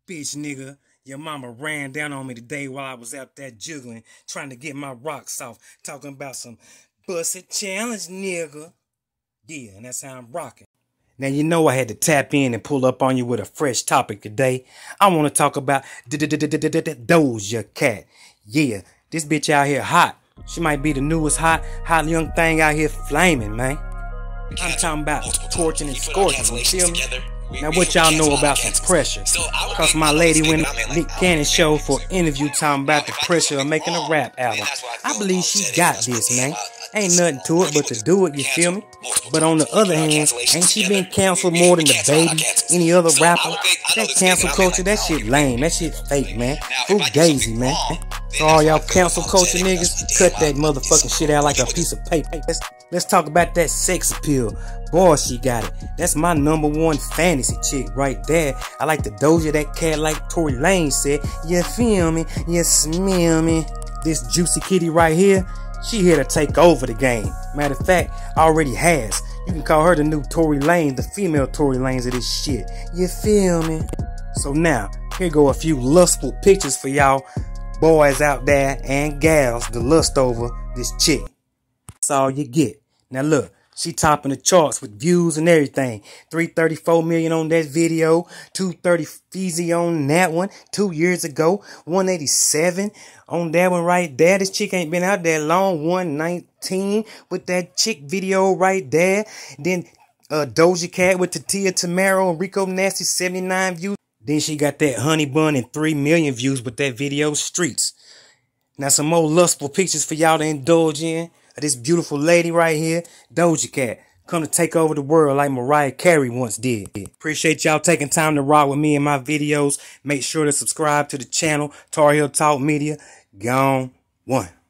Bitch nigga, your mama ran down on me today while I was out there juggling, trying to get my rocks off, talking about some busted challenge, nigga. Yeah, and that's how I'm rocking. Now you know I had to tap in and pull up on you with a fresh topic today. I want to talk about Doja Cat. Yeah, this bitch out here hot. She might be the newest hot young thing out here flaming, man. I'm talking about torching and scorching, you feel me? Now what y'all know about some pressure? Cause my lady went on Nick Cannon's show for an interview talking about the pressure of making a rap album. I believe she got this, man. Ain't nothing to it but to do it, you feel me? But on the other hand, ain't she been canceled more than the baby, any other rapper? That cancel culture, that shit lame, that shit fake, man. Fugazi, man. So all y'all cancel culture niggas, cut that motherfucking shit out like a piece of paper. Let's talk about that sex appeal. Boy, she got it. That's my #1 fantasy chick right there. I like the Doja that cat like Tory Lanez said. You feel me? You smell me? This juicy kitty right here, she here to take over the game. Matter of fact, already has. You can call her the new Tory Lanez, the female Tory Lanez of this shit. You feel me? So now, here go a few lustful pictures for y'all boys out there and gals to lust over this chick. That's all you get. Now look, she topping the charts with views and everything. 334 million on that video, 230 Feezy on that one 2 years ago, 187 on that one right there. This chick ain't been out that long, 119 with that chick video right there. Then Doja Cat with Tatia Tamaro and Rico Nasty, 79 views. Then she got that Honey Bun and 3 million views with that video, Streets. Now some more lustful pictures for y'all to indulge in. This beautiful lady right here, Doja Cat, come to take over the world like Mariah Carey once did. Appreciate y'all taking time to rock with me in my videos. Make sure to subscribe to the channel, Tar Heel Talk Media. Gone one.